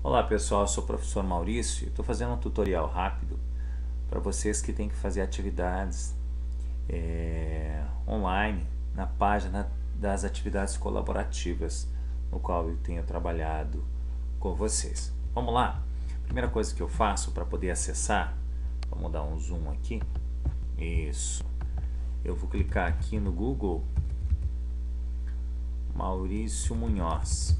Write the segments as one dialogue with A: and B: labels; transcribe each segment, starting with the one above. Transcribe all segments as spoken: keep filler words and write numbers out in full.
A: Olá pessoal, eu sou o professor Maurício e estou fazendo um tutorial rápido para vocês que têm que fazer atividades é, online na página das atividades colaborativas, no qual eu tenho trabalhado com vocês. Vamos lá? Primeira coisa que eu faço para poder acessar, vamos dar um zoom aqui, isso, eu vou clicar aqui no Google Maurício Munhoz.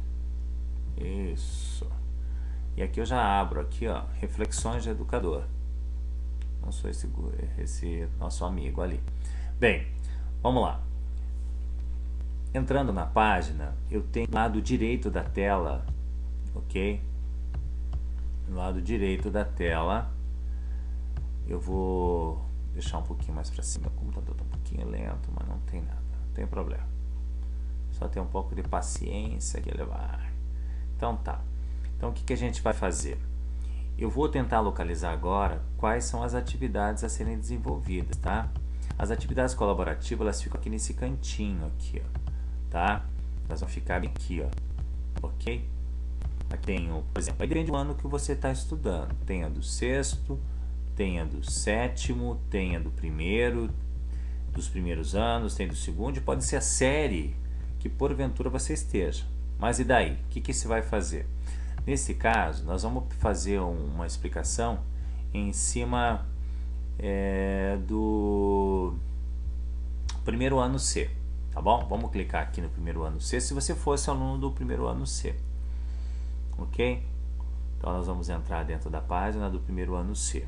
A: Isso. E aqui eu já abro aqui, ó, Reflexões de Educador. Não sou esse, esse nosso amigo ali. Bem, vamos lá. Entrando na página, eu tenho do lado direito da tela, ok? Do lado direito da tela, eu vou deixar um pouquinho mais para cima. O computador está um pouquinho lento, mas não tem nada, não tem problema. Só ter um pouco de paciência que ele vai. Então tá. Então o que, que a gente vai fazer? Eu vou tentar localizar agora quais são as atividades a serem desenvolvidas, tá? As atividades colaborativas, elas ficam aqui nesse cantinho aqui, ó, tá? Elas vão ficar bem aqui, ó, ok? Aqui tem, por exemplo, aí depende do ano que você está estudando. Tem a do sexto, tem a do sétimo, tem a do primeiro, dos primeiros anos, tem do segundo, e pode ser a série que porventura você esteja. Mas e daí? O que, que você vai fazer? Nesse caso, nós vamos fazer uma explicação em cima é, do primeiro ano C, tá bom? Vamos clicar aqui no primeiro ano C, se você fosse aluno do primeiro ano C, ok? Então nós vamos entrar dentro da página do primeiro ano C.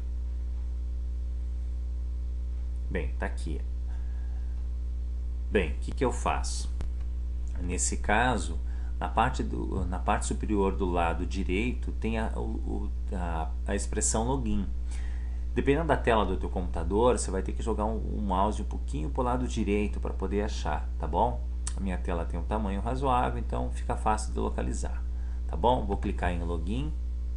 A: Bem, tá aqui. Bem, o que, que eu faço? Nesse caso, Na parte, do, na parte superior do lado direito tem a, o, a, a expressão login. Dependendo da tela do teu computador, você vai ter que jogar um, um mouse um pouquinho para o lado direito para poder achar, tá bom? A minha tela tem um tamanho razoável, então fica fácil de localizar, tá bom? Vou clicar em login.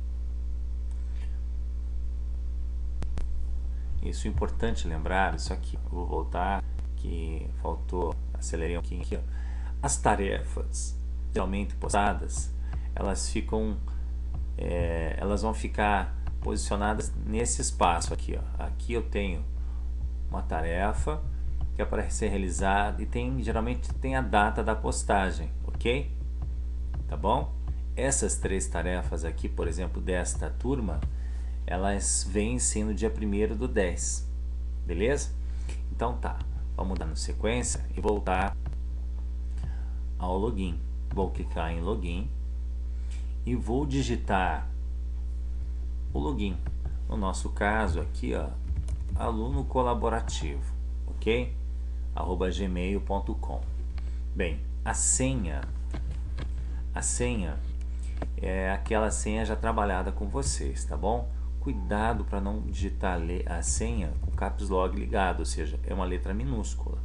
A: Isso é importante lembrar, isso aqui. Vou voltar, que faltou, acelerei um pouquinho aqui, ó. As tarefas geralmente postadas, elas ficam é, elas vão ficar posicionadas nesse espaço aqui, ó. Aqui eu tenho uma tarefa que é para ser realizada e tem, geralmente tem a data da postagem, ok? Tá bom? Essas três tarefas aqui, por exemplo, desta turma, elas vêm sim no dia primeiro do dez, beleza? Então tá, vamos dar no sequência e voltar ao login. Vou clicar em login e vou digitar o login. No nosso caso aqui, ó, aluno colaborativo, ok? arroba gmail ponto com. Bem, a senha, a senha é aquela senha já trabalhada com vocês, tá bom? Cuidado para não digitar a senha com caps lock ligado, ou seja, é uma letra minúscula.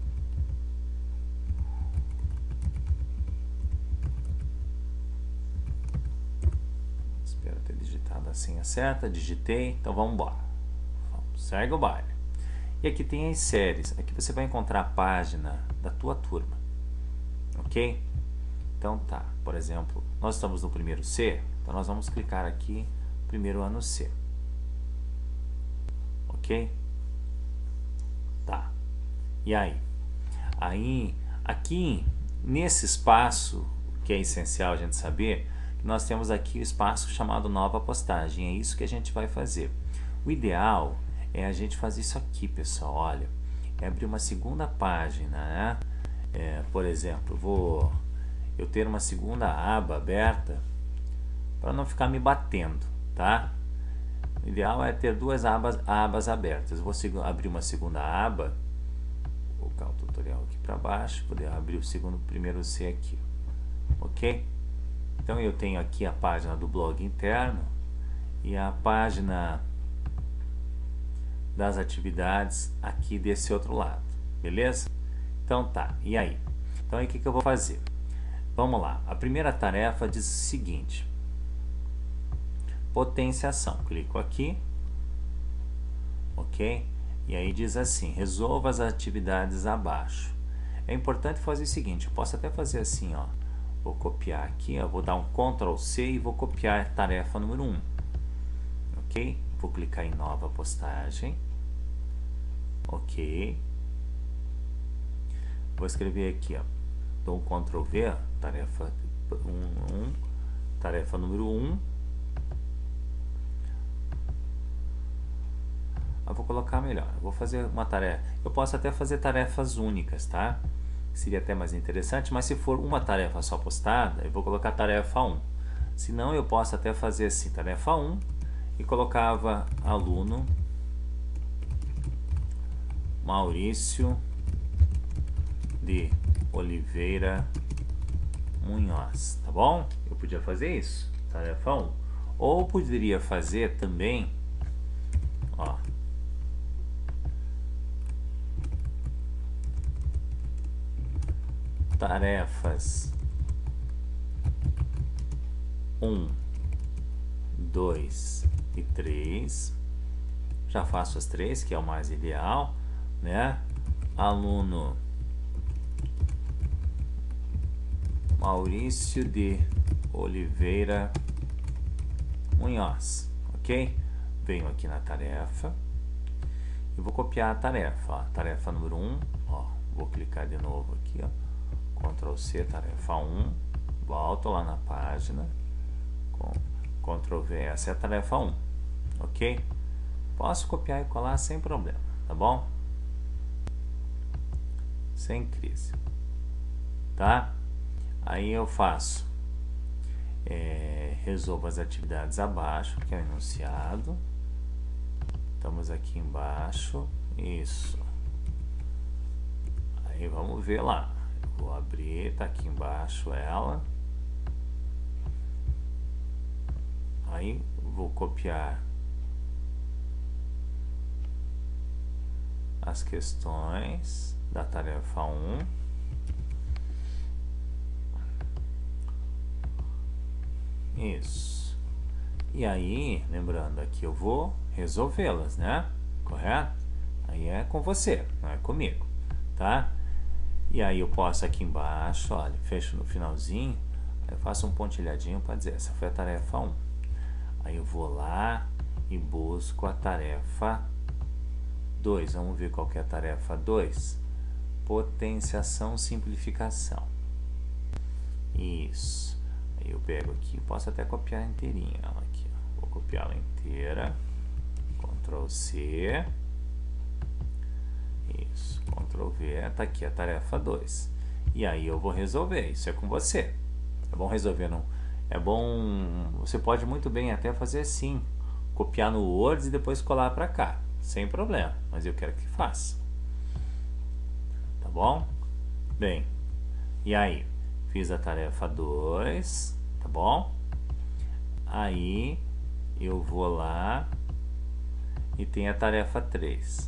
A: A senha certa, digitei, então vamos embora. Segue o baile. E aqui tem as séries. Aqui você vai encontrar a página da tua turma, ok? Então tá, por exemplo, nós estamos no primeiro C, então nós vamos clicar aqui primeiro ano C, ok? Tá. E aí? Aí, aqui nesse espaço que é essencial a gente saber, nós temos aqui o espaço chamado nova postagem. É isso que a gente vai fazer. O ideal é a gente fazer isso aqui, pessoal. Olha, é abrir uma segunda página, né? É, por exemplo, vou eu ter uma segunda aba aberta para não ficar me batendo, tá? O ideal é ter duas abas, abas abertas. Eu vou abrir uma segunda aba, vou colocar o tutorial aqui para baixo, poder abrir o segundo, primeiro C aqui, ok? Então eu tenho aqui a página do blog interno e a página das atividades aqui desse outro lado, beleza? Então tá, e aí? Então aí o que, que eu vou fazer? Vamos lá, a primeira tarefa diz o seguinte: potenciação. Clico aqui, ok? E aí diz assim, resolva as atividades abaixo. É importante fazer o seguinte, eu posso até fazer assim, ó, Vou copiar aqui, ó, vou dar um control C e vou copiar a tarefa número um. Ok? Vou clicar em nova postagem. Ok. Vou escrever aqui, ó. Dou um control V, ó, tarefa um, um, tarefa número um. Eu vou colocar melhor. Eu vou fazer uma tarefa. Eu posso até fazer tarefas únicas, tá? Seria até mais interessante, mas se for uma tarefa só postada, eu vou colocar tarefa um. Se não, eu posso até fazer assim, tarefa um, e colocava aluno Maurício de Oliveira Munhoz, tá bom? Eu podia fazer isso, tarefa um. Ou poderia fazer também, ó, tarefas um, dois e três. Já faço as três, que é o mais ideal, né? Aluno Maurício de Oliveira Munhoz, ok? Venho aqui na tarefa e vou copiar a tarefa, ó, tarefa número um, ó, vou clicar de novo aqui, ó, control C, tarefa um, volto lá na página, com control V, essa é a tarefa um, ok? Posso copiar e colar sem problema, tá bom? Sem crise, tá? Aí eu faço, é, resolvo as atividades abaixo, que é o enunciado. Estamos aqui embaixo, isso. Aí vamos ver lá. Vou abrir, tá aqui embaixo ela. Aí vou copiar as questões da tarefa um. Isso. E aí, lembrando aqui, eu vou resolvê-las, né? Correto? Aí é com você, não é comigo, tá? E aí eu posso aqui embaixo, olha, fecho no finalzinho, eu faço um pontilhadinho para dizer, essa foi a tarefa um. Aí eu vou lá e busco a tarefa dois. Vamos ver qual que é a tarefa dois. Potenciação, simplificação. Isso. Aí eu pego aqui, posso até copiar inteirinha ela aqui, ó. Vou copiar ela inteira. control C. Isso, control V, tá aqui a tarefa dois. E aí eu vou resolver, isso é com você. É bom resolver, não? É bom, você pode muito bem até fazer assim, copiar no Word e depois colar para cá, sem problema, mas eu quero que faça. Tá bom? Bem, e aí, fiz a tarefa dois, tá bom? Aí eu vou lá e tem a tarefa três.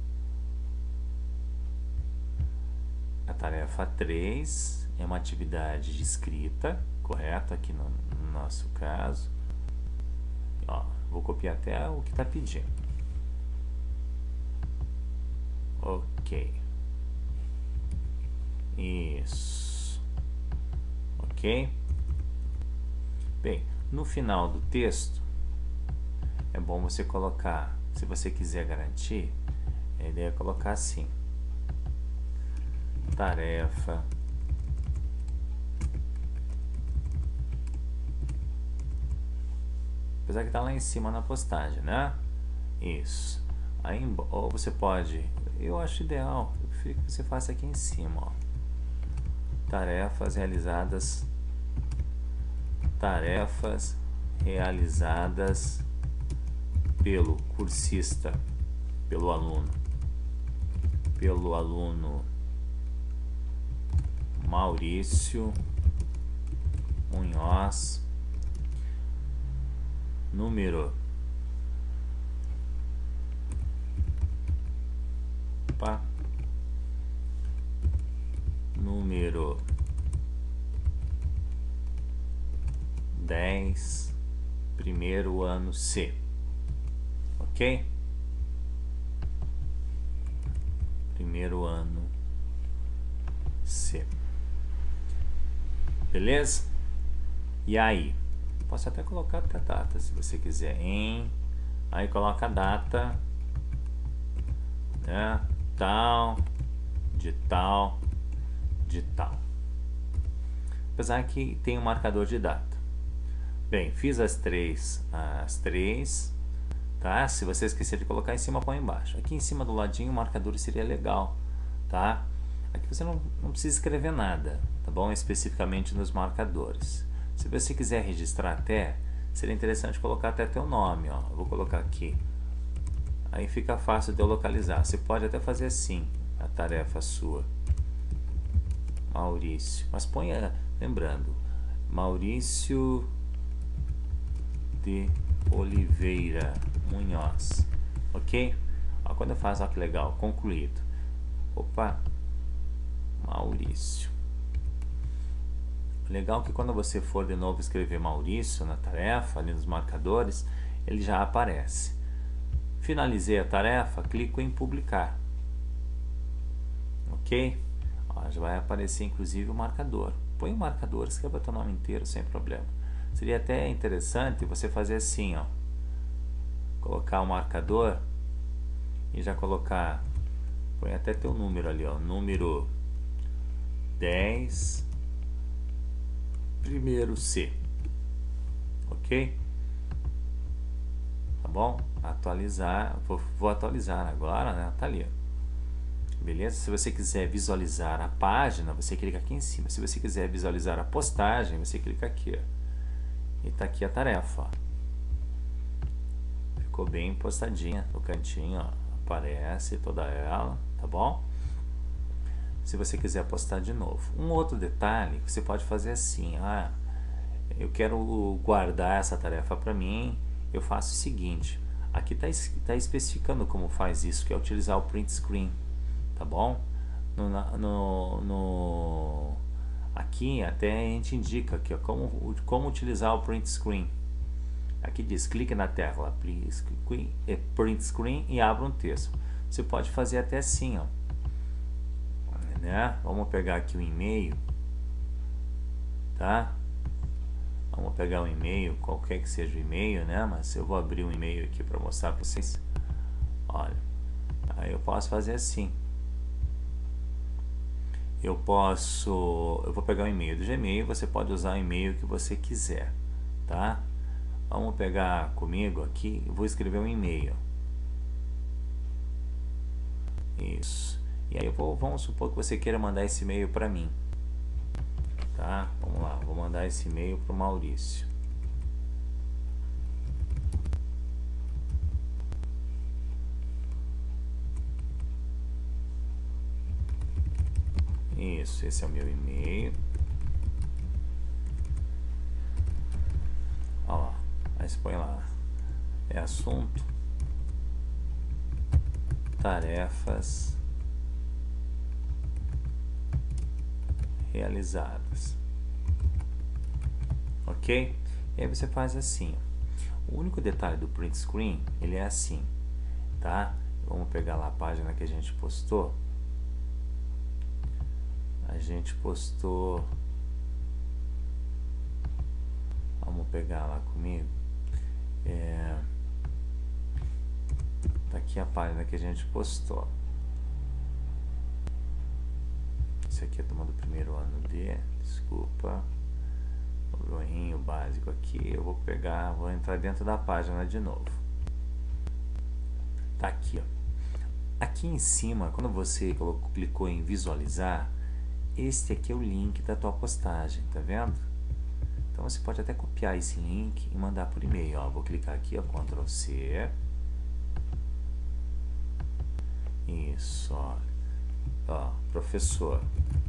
A: A tarefa três é uma atividade de escrita, correto? Aqui no, no nosso caso. Ó, vou copiar até o que está pedindo. Ok. Isso. Ok? Bem, no final do texto, é bom você colocar, se você quiser garantir, a ideia é colocar assim. Tarefa apesar que está lá em cima na postagem, né? Isso. Aí, ou você pode, eu acho ideal, eu prefiro que você faça aqui em cima, ó. Tarefas realizadas, tarefas realizadas pelo cursista, pelo aluno, pelo aluno Maurício Munhoz, número opa, número dez, primeiro ano C, ok? Primeiro ano C. Beleza? E aí? Posso até colocar até a data, se você quiser. Em... Aí coloca a data, né? Tal, de tal, de tal. Apesar que tem um marcador de data. Bem, fiz as três, as três, tá? Se você esquecer de colocar em cima, põe embaixo. Aqui em cima do ladinho o marcador seria legal, tá? Aqui você não, não precisa escrever nada, tá bom? Especificamente nos marcadores. Se você quiser registrar até, seria interessante colocar até teu nome, ó. Eu vou colocar aqui. Aí fica fácil de eu localizar. Você pode até fazer assim, a tarefa sua. Maurício. Mas ponha, lembrando, Maurício de Oliveira Munhoz. Ok? Ó, quando eu faço, ó que legal, concluído. Opa, Maurício. Legal que quando você for de novo escrever Maurício na tarefa, ali nos marcadores, ele já aparece. Finalizei a tarefa, clico em publicar. Ok? Ó, já vai aparecer inclusive o marcador. Põe o marcador, escreva teu nome inteiro sem problema. Seria até interessante você fazer assim, ó. Colocar o marcador e já colocar, põe até teu número ali, ó, número dez, primeiro C. Ok? Tá bom? Atualizar, vou, vou atualizar agora, né? Tá ali, ó. Beleza? Se você quiser visualizar a página, você clica aqui em cima. Se você quiser visualizar a postagem, você clica aqui, ó. E tá aqui a tarefa, ó. Ficou bem postadinha no cantinho, ó. Aparece toda ela, tá bom? Se você quiser postar de novo. Um outro detalhe, você pode fazer assim, ah, eu quero guardar essa tarefa para mim, eu faço o seguinte, aqui tá, tá especificando como faz isso, que é utilizar o print screen, tá bom? No, no, no, aqui até a gente indica aqui, ó, como, como utilizar o print screen. Aqui diz, clique na tela print screen e abra um texto. Você pode fazer até assim, ó, né? Vamos pegar aqui o e-mail, tá? Vamos pegar um e-mail, qualquer que seja o e-mail, né? Mas eu vou abrir um e-mail aqui para mostrar para vocês. Olha, aí eu posso fazer assim. Eu posso, eu vou pegar o e-mail do Gmail, você pode usar o e-mail que você quiser, tá? Vamos pegar comigo aqui, eu vou escrever um e-mail. Isso. E aí eu vou, vamos supor que você queira mandar esse e-mail para mim, tá? Vamos lá, vou mandar esse e-mail para o Maurício. Isso, esse é o meu e-mail. Olha lá, aí você põe lá, é assunto, tarefas realizadas, ok? E aí você faz assim, o único detalhe do print screen, ele é assim, tá? Vamos pegar lá a página que a gente postou. A gente postou, vamos pegar lá comigo, é, tá aqui a página que a gente postou. Esse aqui é a turma do primeiro ano de, desculpa, o errinho básico aqui. Eu vou pegar, vou entrar dentro da página de novo. Tá aqui, ó. Aqui em cima, quando você colocou, clicou em visualizar, este aqui é o link da tua postagem, tá vendo? Então você pode até copiar esse link e mandar por e-mail, ó. Vou clicar aqui, ó, control C. Isso, ó. Ó, professor,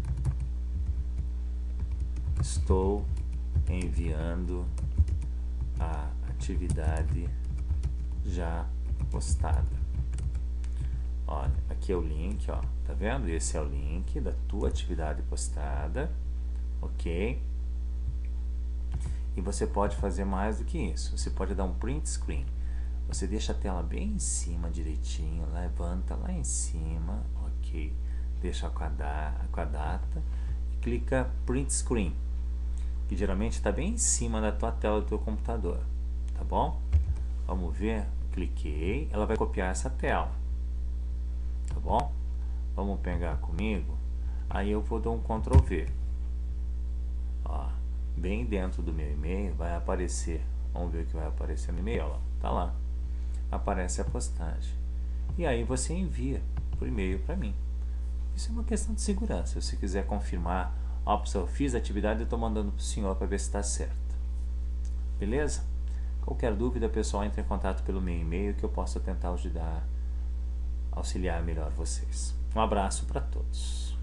A: estou enviando a atividade já postada. Olha, aqui é o link, ó, tá vendo? Esse é o link da tua atividade postada, ok? E você pode fazer mais do que isso. Você pode dar um print screen. Você deixa a tela bem em cima direitinho, levanta lá em cima, ok? Deixa com a, da, com a data e clica print screen. que geralmente está bem em cima da tua tela do teu computador, tá bom? Vamos ver, cliquei, ela vai copiar essa tela, tá bom? Vamos pegar comigo, aí eu vou dar um control V. Ó, bem dentro do meu e-mail vai aparecer, vamos ver o que vai aparecer no e-mail, ó, tá lá, aparece a postagem, e aí você envia por e-mail para mim. Isso é uma questão de segurança. Se você quiser confirmar, ó, pessoal, fiz a atividade, eu estou mandando para o senhor para ver se está certo. Beleza? Qualquer dúvida, pessoal, entre em contato pelo meu e-mail que eu possa tentar ajudar, auxiliar melhor vocês. Um abraço para todos.